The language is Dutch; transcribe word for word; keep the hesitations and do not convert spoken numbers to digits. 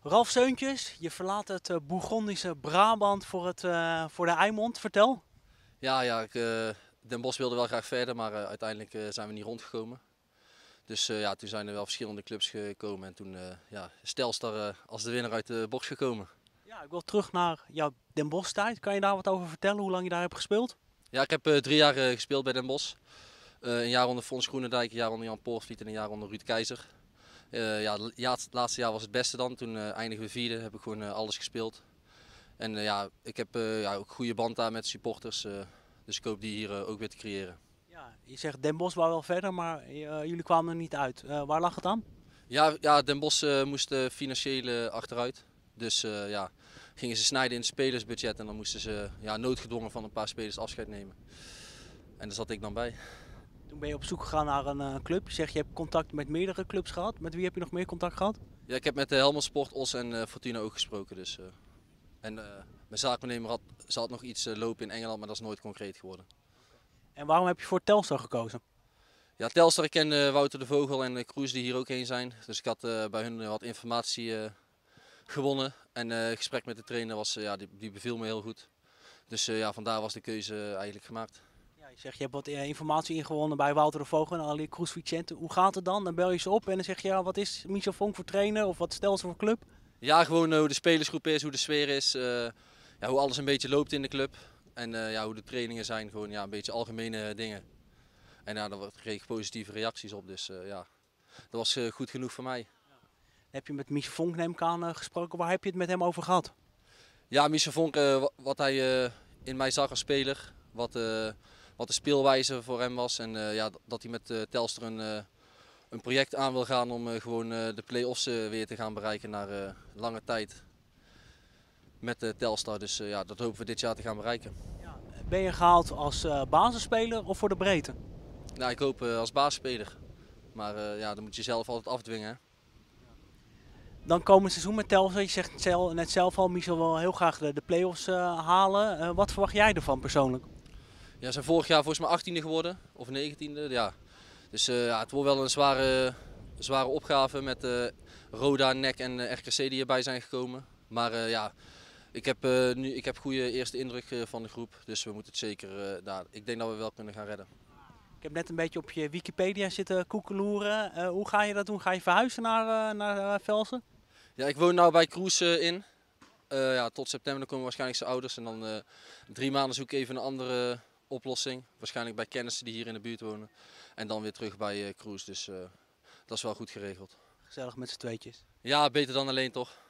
Ralf Seuntjes, je verlaat het eh, Bourgondische Brabant voor, het, eh, voor de Eimond. Vertel. Ja, ja ik, eh, Den Bosch wilde wel graag verder, maar eh, uiteindelijk eh, zijn we niet rondgekomen. Dus eh, ja, toen zijn er wel verschillende clubs gekomen en toen uh, ja, is Telstar uh, als de winnaar uit de box gekomen. Ja, ik wil terug naar jouw Den Bosch tijd. Kan je daar wat over vertellen, hoe lang je daar hebt gespeeld? Ja, ik heb uh, drie jaar uh, gespeeld bij Den Bosch. Uh, een jaar onder Fons Groenendijk, een jaar onder Jan Poortvliet en een jaar onder Ruud Keizer. Uh, ja, het laatste jaar was het beste dan, toen uh, eindigen we vierde, heb ik gewoon uh, alles gespeeld. En uh, ja, ik heb uh, ja, ook goede band daar met de supporters, uh, dus ik hoop die hier uh, ook weer te creëren. Ja, je zegt Den Bosch wou wel verder, maar uh, jullie kwamen er niet uit. Uh, waar lag het aan? Ja, ja Den Bosch uh, moest uh, financieel uh, achteruit. Dus uh, ja, gingen ze snijden in het spelersbudget en dan moesten ze ja, noodgedwongen van een paar spelers afscheid nemen. En daar zat ik dan bij. Toen ben je op zoek gegaan naar een uh, club. Je zegt je hebt contact met meerdere clubs gehad. Met wie heb je nog meer contact gehad? Ja, ik heb met de Helmond Sport, Os en uh, Fortuna ook gesproken. Dus, uh, en uh, mijn zaakwaarnemer had, ze had nog iets uh, lopen in Engeland, maar dat is nooit concreet geworden. En waarom heb je voor Telstar gekozen? Ja, Telstar, ik ken uh, Wouter de Vogel en uh, Kroes die hier ook heen zijn. Dus ik had uh, bij hun uh, wat informatie uh, gewonnen. En uh, het gesprek met de trainer was, uh, ja, die, die beviel me heel goed. Dus uh, ja, vandaar was de keuze uh, eigenlijk gemaakt. Ja, je zegt je hebt wat uh, informatie ingewonnen bij Wouter de Vogel en Ali Kroes Vicente. Hoe gaat het dan? Dan bel je ze op en dan zeg je ja, wat is Michel Vonk voor trainer of wat stelt ze voor club? Ja, gewoon uh, hoe de spelersgroep is, hoe de sfeer is. Uh, ja, hoe alles een beetje loopt in de club. En uh, ja, hoe de trainingen zijn. Gewoon ja, een beetje algemene dingen. En ja, daar kreeg ik positieve reacties op. Dus uh, ja, dat was uh, goed genoeg voor mij. Heb je met Michel Vonk, neem ik aan, uh, gesproken? Waar heb je het met hem over gehad? Ja, Michel Vonk, uh, wat hij uh, in mij zag als speler. Wat, uh, wat de speelwijze voor hem was. En uh, ja, dat hij met uh, Telstar een, uh, een project aan wil gaan om uh, gewoon uh, de play-offs uh, weer te gaan bereiken na uh, lange tijd. Met uh, Telstar. Dus uh, ja, dat hopen we dit jaar te gaan bereiken. Ja. Ben je gehaald als uh, basisspeler of voor de breedte? Nou, ik hoop uh, als basisspeler. Maar uh, ja, dan moet je zelf altijd afdwingen. Hè? Dan komend seizoen met Telstar, je zegt net zelf al, Michel wil heel graag de, de play-offs uh, halen. Uh, wat verwacht jij ervan persoonlijk? Ja, ze zijn vorig jaar volgens mij achttiende geworden, of negentiende. Ja. Dus uh, ja, het wordt wel een zware, zware opgave met uh, Roda, N E C en uh, R K C die erbij zijn gekomen. Maar uh, ja, ik heb, uh, nu, ik heb goede eerste indruk uh, van de groep, dus we moeten het zeker, uh, daar, ik denk dat we wel kunnen gaan redden. Ik heb net een beetje op je Wikipedia zitten koekeloeren. Uh, hoe ga je dat doen? Ga je verhuizen naar, uh, naar uh, Velsen? Ja, ik woon nu bij Kroes uh, in. Uh, ja, tot september dan komen waarschijnlijk zijn ouders en dan uh, drie maanden zoek ik even een andere oplossing. Waarschijnlijk bij kennissen die hier in de buurt wonen. En dan weer terug bij uh, Kroes, dus uh, dat is wel goed geregeld. Gezellig met z'n tweetjes. Ja, beter dan alleen toch.